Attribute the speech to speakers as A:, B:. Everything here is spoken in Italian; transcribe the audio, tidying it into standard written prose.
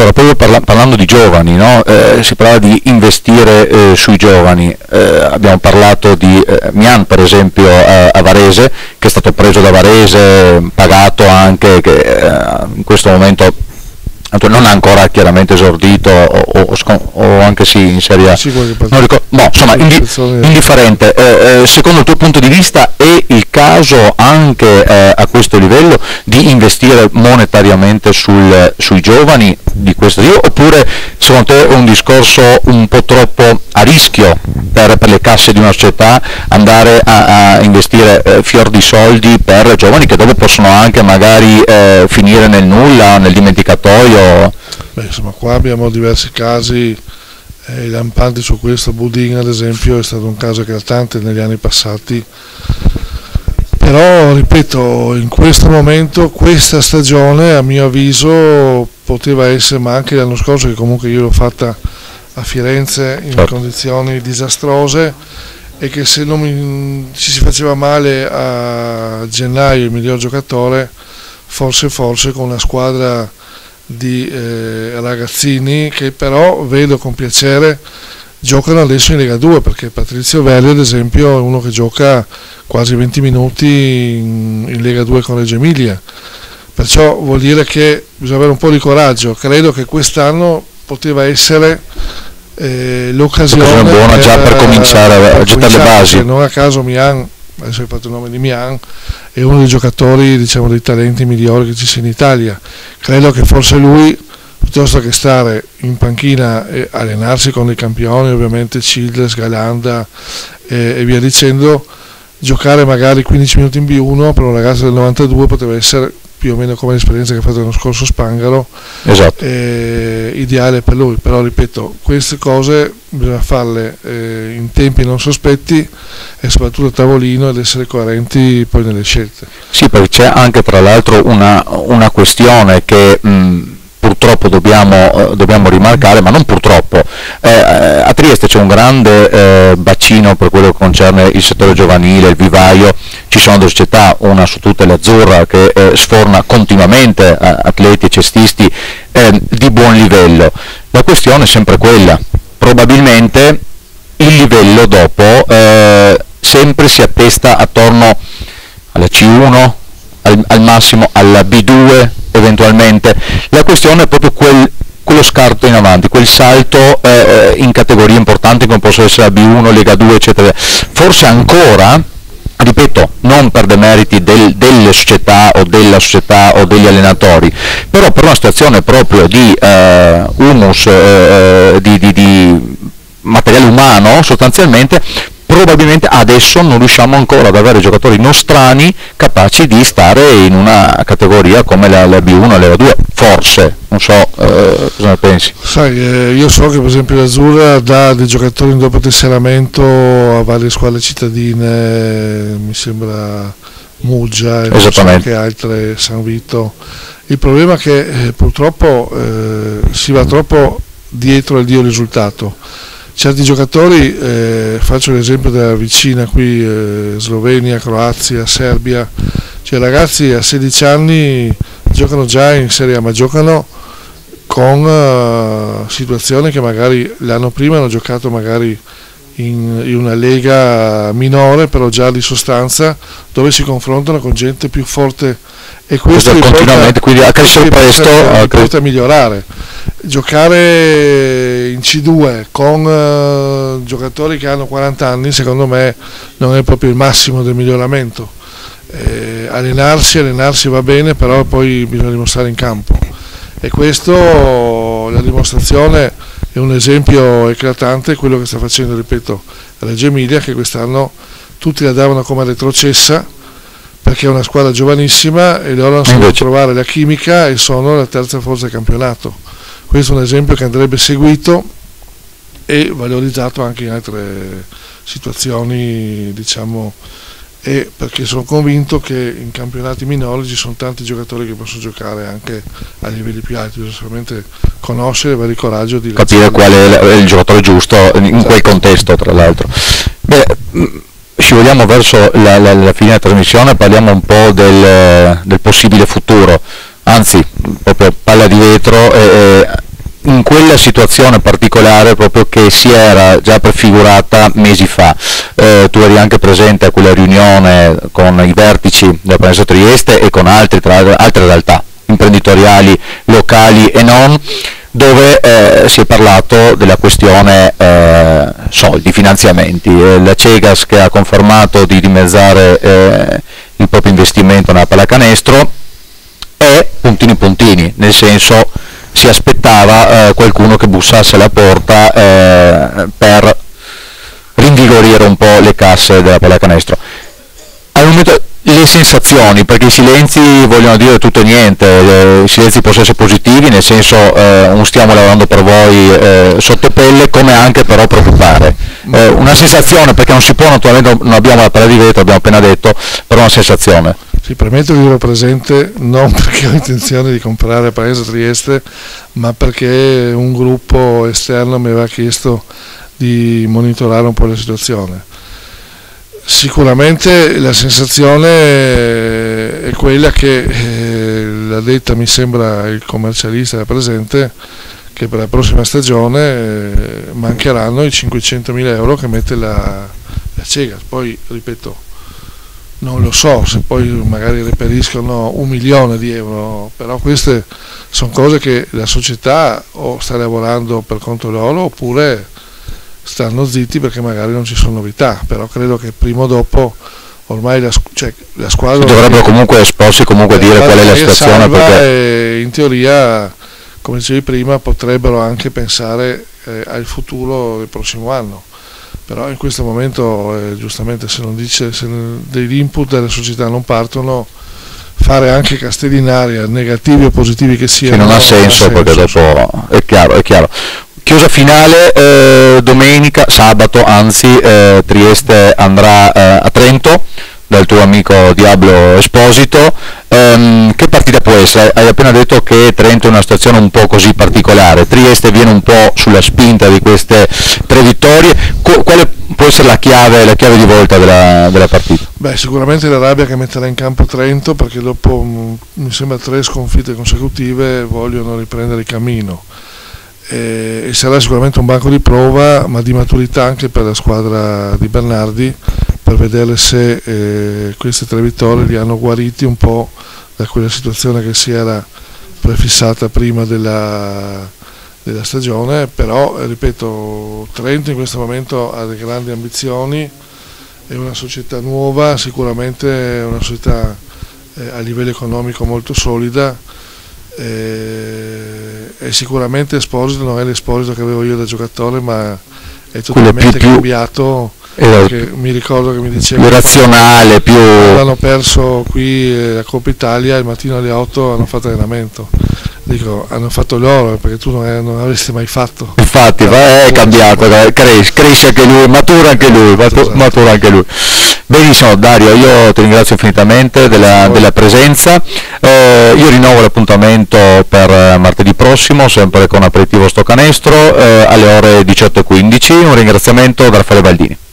A: Allora, proprio parlando di giovani, no? Si parla di investire sui giovani, abbiamo parlato di Mian per esempio a Varese, che è stato preso da Varese, pagato anche, che in questo momento non ha ancora chiaramente esordito o anche sì in Serie A, non ricordo, no, insomma indifferente. Secondo il tuo punto di vista è il caso anche a questo livello di investire monetariamente sui giovani di questo tipo, oppure secondo te è un discorso un po' troppo a rischio per le casse di una società andare a investire fior di soldi per giovani che dopo possono anche magari finire nel nulla, nel dimenticatoio?
B: Beh, insomma, qua abbiamo diversi casi lampanti su questo. Budin ad esempio è stato un caso eclatante negli anni passati, però ripeto, in questo momento questa stagione a mio avviso poteva essere, ma anche l'anno scorso, che comunque io l'ho fatta a Firenze in condizioni disastrose, e che se non ci si faceva male a gennaio il miglior giocatore, forse con una squadra di ragazzini che però vedo con piacere giocano adesso in Lega 2, perché Patrizio Velli ad esempio è uno che gioca quasi 20 minuti in Lega 2 con Reggio Emilia, perciò vuol dire che bisogna avere un po' di coraggio. Credo che quest'anno poteva essere l'occasione
A: buona già per cominciare a gettare le basi.
B: Non a caso Mian, adesso hai fatto il nome di Mian, è uno dei giocatori, diciamo, dei talenti migliori che ci sia in Italia. Credo che forse lui, piuttosto che stare in panchina e allenarsi con i campioni, ovviamente Childress, Galanda e via dicendo, giocare magari 15 minuti in B1 per un ragazzo del 92 poteva essere più o meno come l'esperienza che ha fatto l'anno scorso Spangaro,
A: esatto.
B: Ideale per lui. Però ripeto, queste cose bisogna farle in tempi non sospetti e soprattutto a tavolino, ed essere coerenti poi nelle scelte.
A: Sì, perché c'è anche tra l'altro una questione che purtroppo dobbiamo rimarcare, ma non purtroppo. A Trieste c'è un grande bacino per quello che concerne il settore giovanile, il vivaio. Ci sono due società, una su tutte l'Azzurra, che sforna continuamente atleti e cestisti di buon livello. La questione è sempre quella: probabilmente il livello dopo sempre si attesta attorno alla C1, al massimo alla B2 eventualmente. La questione è proprio quello scarto in avanti, quel salto in categorie importanti come possono essere la B1, Lega 2 eccetera. Forse ancora, ripeto, non per demeriti delle società o della società o degli allenatori, però per una situazione proprio di humus, di materiale umano sostanzialmente, probabilmente adesso non riusciamo ancora ad avere giocatori nostrani capaci di stare in una categoria come la B1 o la 2, forse, non so cosa ne pensi.
B: Sai, io so che per esempio l'Azzurra dà dei giocatori in doppio tesseramento a varie squadre cittadine, mi sembra Muggia e so anche altre, San Vito. Il problema è che purtroppo si va troppo dietro al dio risultato. Certi giocatori, faccio l'esempio della vicina qui, Slovenia, Croazia, Serbia, cioè ragazzi a 16 anni giocano già in Serie A, ma giocano con situazioni che magari l'anno prima hanno giocato magari in una lega minore, però già di sostanza, dove si confrontano con gente più forte, e questo
A: continuamente, quindi a crescere presto,
B: porta a migliorare. Giocare in C2 con giocatori che hanno 40 anni secondo me non è proprio il massimo del miglioramento. Allenarsi va bene, però poi bisogna dimostrare in campo, e questo, la dimostrazione è un esempio eclatante, quello che sta facendo, ripeto, Reggio Emilia, che quest'anno tutti la davano come retrocessa perché è una squadra giovanissima e loro hanno saputo trovare la chimica e sono la terza forza del campionato. Questo è un esempio che andrebbe seguito e valorizzato anche in altre situazioni, diciamo, e perché sono convinto che in campionati minori ci sono tanti giocatori che possono giocare anche a livelli più alti, bisogna solamente conoscere, avere il coraggio di
A: capire qual è il giocatore giusto in quel contesto, tra l'altro. Beh, scivoliamo verso la fine della trasmissione, parliamo un po' del possibile futuro, anzi proprio palla di vetro, in quella situazione particolare proprio che si era già prefigurata mesi fa. Tu eri anche presente a quella riunione con i vertici della Palestra Trieste e con altre realtà imprenditoriali locali e non, dove si è parlato della questione soldi, finanziamenti. La Cegas che ha confermato di dimezzare il proprio investimento nella pallacanestro, e puntini, nel senso si aspettava qualcuno che bussasse alla porta per rinvigorire un po' le casse della pallacanestro. Al momento le sensazioni, perché i silenzi vogliono dire tutto e niente, i silenzi possono essere positivi, nel senso non stiamo lavorando per voi sotto pelle, come anche però preoccupare. Una sensazione, perché non si può, naturalmente non abbiamo la palla di vetro, abbiamo appena detto, però una sensazione.
B: Sì, permetto che ero presente non perché ho intenzione di comprare Palestra Trieste, ma perché un gruppo esterno mi aveva chiesto di monitorare un po' la situazione. Sicuramente la sensazione è quella che l'ha detta, mi sembra, il commercialista era presente, che per la prossima stagione mancheranno i 500.000 euro che mette la Cegas. Poi, ripeto, non lo so se poi magari reperiscono 1 milione di euro, però queste sono cose che la società o sta lavorando per conto loro oppure stanno zitti perché magari non ci sono novità, però credo che prima o dopo ormai la squadra
A: dovrebbero comunque esporsi, comunque dire qual è la situazione,
B: perché in teoria, come dicevi prima, potrebbero anche pensare al futuro del prossimo anno. Però in questo momento giustamente se degli input delle società non partono, fare anche castelli in aria, negativi o positivi che siano,
A: non ha senso, perché dopo è chiaro. Chiusa finale, sabato anzi, Trieste andrà a Trento dal tuo amico Diablo Esposito. Che partita può essere? Hai appena detto che Trento è una situazione un po' così particolare, Trieste viene un po' sulla spinta di queste 3 vittorie. Quale può essere la chiave di volta della partita?
B: Beh, sicuramente la rabbia che metterà in campo Trento, perché dopo mi sembra 3 sconfitte consecutive vogliono riprendere il cammino. E sarà sicuramente un banco di prova, ma di maturità anche per la squadra di Bernardi, per vedere se queste 3 vittorie li hanno guariti un po' da quella situazione che si era prefissata prima della stagione. Però ripeto, Trento in questo momento ha delle grandi ambizioni, è una società nuova, sicuramente è una società a livello economico molto solida, e sicuramente Esposito non è l'Esposito che avevo io da giocatore, ma è totalmente cambiato. Mi ricordo che mi diceva
A: più razionale, più...
B: hanno perso qui la Coppa Italia, il mattino alle 8 hanno fatto allenamento. Dico, hanno fatto loro, perché tu non avresti mai fatto.
A: Infatti è cambiato, cresce anche lui, matura anche lui, matura anche lui. Benissimo Dario, io ti ringrazio infinitamente della presenza. Io rinnovo l'appuntamento per martedì prossimo, sempre con Aperitivo Sto Canestro, alle ore 18:15. Un ringraziamento da Raffaele Baldini.